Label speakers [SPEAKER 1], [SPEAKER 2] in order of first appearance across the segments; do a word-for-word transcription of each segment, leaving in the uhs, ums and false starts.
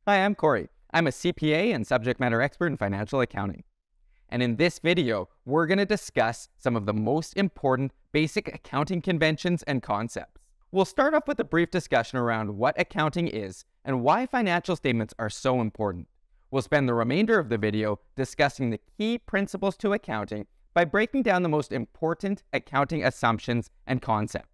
[SPEAKER 1] Hi, I'm Corey. I'm a C P A and subject matter expert in financial accounting. And in this video, we're going to discuss some of the most important basic accounting conventions and concepts. We'll start off with a brief discussion around what accounting is and why financial statements are so important. We'll spend the remainder of the video discussing the key principles to accounting by breaking down the most important accounting assumptions and concepts.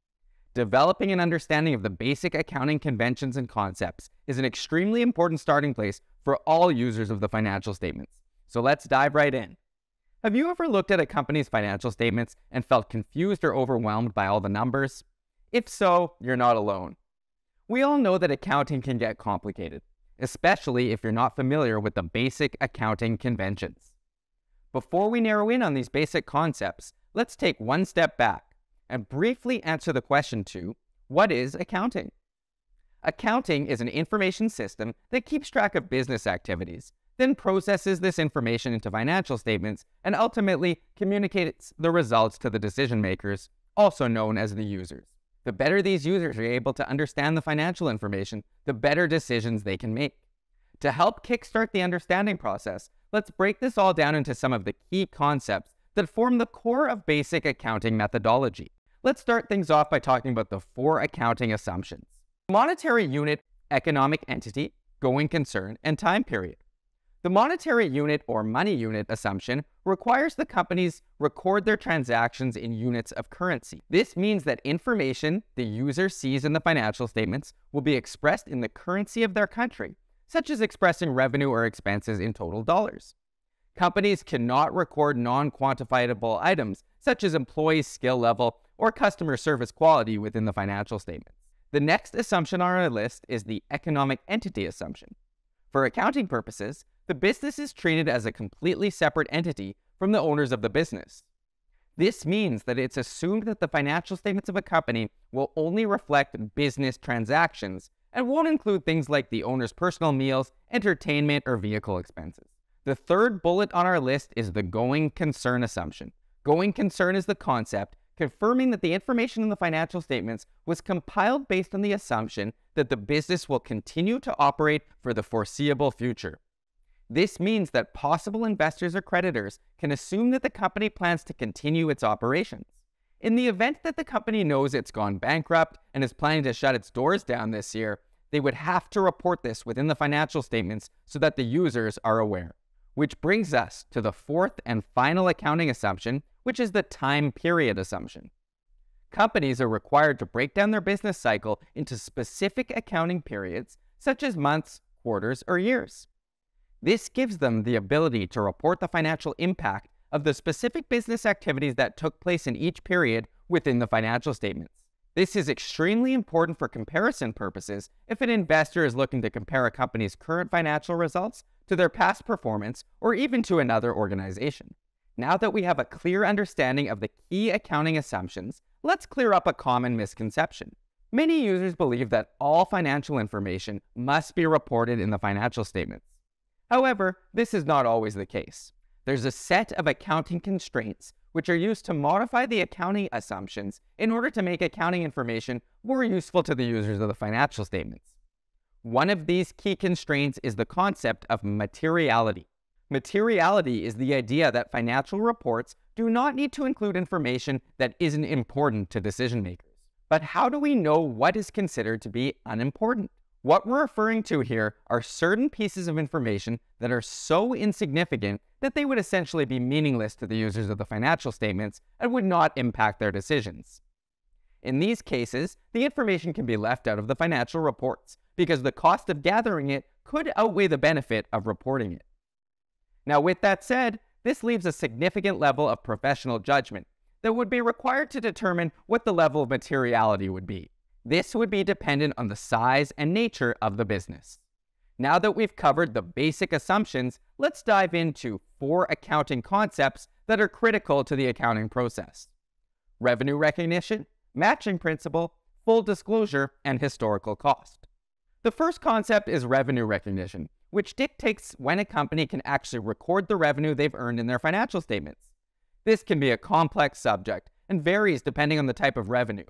[SPEAKER 1] Developing an understanding of the basic accounting conventions and concepts is an extremely important starting place for all users of the financial statements. So let's dive right in. Have you ever looked at a company's financial statements and felt confused or overwhelmed by all the numbers? If so, you're not alone. We all know that accounting can get complicated, especially if you're not familiar with the basic accounting conventions. Before we narrow in on these basic concepts, let's take one step back and briefly answer the question to, what is accounting? Accounting is an information system that keeps track of business activities, then processes this information into financial statements, and ultimately communicates the results to the decision makers, also known as the users. The better these users are able to understand the financial information, the better decisions they can make. To help kickstart the understanding process, let's break this all down into some of the key concepts that form the core of basic accounting methodology. Let's start things off by talking about the four accounting assumptions: monetary unit, economic entity, going concern, and time period. The monetary unit or money unit assumption requires the companies record their transactions in units of currency. This means that information the user sees in the financial statements will be expressed in the currency of their country, such as expressing revenue or expenses in total dollars. Companies cannot record non-quantifiable items, such as employee skill level or customer service quality within the financial statements. The next assumption on our list is the economic entity assumption. For accounting purposes, the business is treated as a completely separate entity from the owners of the business. This means that it's assumed that the financial statements of a company will only reflect business transactions and won't include things like the owner's personal meals, entertainment, or vehicle expenses. The third bullet on our list is the going concern assumption. Going concern is the concept confirming that the information in the financial statements was compiled based on the assumption that the business will continue to operate for the foreseeable future. This means that possible investors or creditors can assume that the company plans to continue its operations. In the event that the company knows it's gone bankrupt and is planning to shut its doors down this year, they would have to report this within the financial statements so that the users are aware. Which brings us to the fourth and final accounting assumption, which is the time period assumption. Companies are required to break down their business cycle into specific accounting periods, such as months, quarters, or years. This gives them the ability to report the financial impact of the specific business activities that took place in each period within the financial statements. This is extremely important for comparison purposes if an investor is looking to compare a company's current financial results to their past performance or even to another organization. Now that we have a clear understanding of the key accounting assumptions, let's clear up a common misconception. Many users believe that all financial information must be reported in the financial statements. However, this is not always the case. There's a set of accounting constraints which are used to modify the accounting assumptions in order to make accounting information more useful to the users of the financial statements. One of these key constraints is the concept of materiality. Materiality is the idea that financial reports do not need to include information that isn't important to decision makers. But how do we know what is considered to be unimportant? What we're referring to here are certain pieces of information that are so insignificant that they would essentially be meaningless to the users of the financial statements and would not impact their decisions. In these cases, the information can be left out of the financial reports because the cost of gathering it could outweigh the benefit of reporting it. Now, with that said, this leaves a significant level of professional judgment that would be required to determine what the level of materiality would be. This would be dependent on the size and nature of the business. Now that we've covered the basic assumptions, let's dive into four accounting concepts that are critical to the accounting process: revenue recognition, matching principle, full disclosure, and historical cost. The first concept is revenue recognition, which dictates when a company can actually record the revenue they've earned in their financial statements. This can be a complex subject and varies depending on the type of revenue.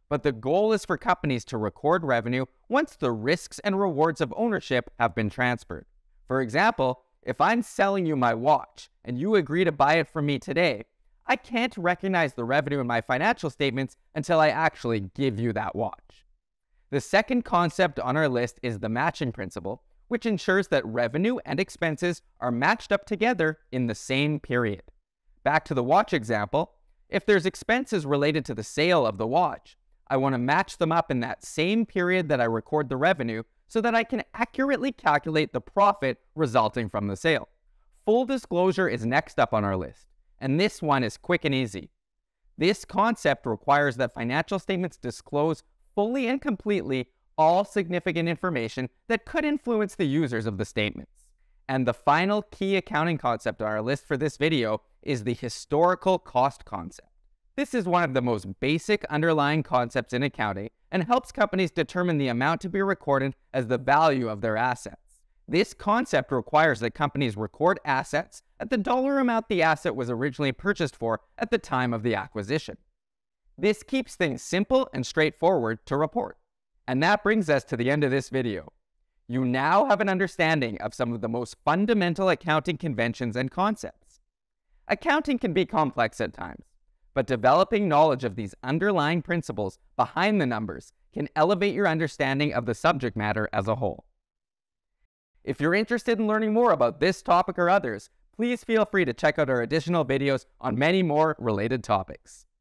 [SPEAKER 1] but the goal is for companies to record revenue once the risks and rewards of ownership have been transferred. For example, if I'm selling you my watch and you agree to buy it from me today, I can't recognize the revenue in my financial statements until I actually give you that watch. The second concept on our list is the matching principle, which ensures that revenue and expenses are matched up together in the same period. Back to the watch example, if there's expenses related to the sale of the watch, I want to match them up in that same period that I record the revenue so that I can accurately calculate the profit resulting from the sale. Full disclosure is next up on our list, and this one is quick and easy. This concept requires that financial statements disclose fully and completely all significant information that could influence the users of the statements. And the final key accounting concept on our list for this video is the historical cost concept. This is one of the most basic underlying concepts in accounting and helps companies determine the amount to be recorded as the value of their assets. This concept requires that companies record assets at the dollar amount the asset was originally purchased for at the time of the acquisition. This keeps things simple and straightforward to report. And that brings us to the end of this video. You now have an understanding of some of the most fundamental accounting conventions and concepts. Accounting can be complex at times, but developing knowledge of these underlying principles behind the numbers can elevate your understanding of the subject matter as a whole. If you're interested in learning more about this topic or others, please feel free to check out our additional videos on many more related topics.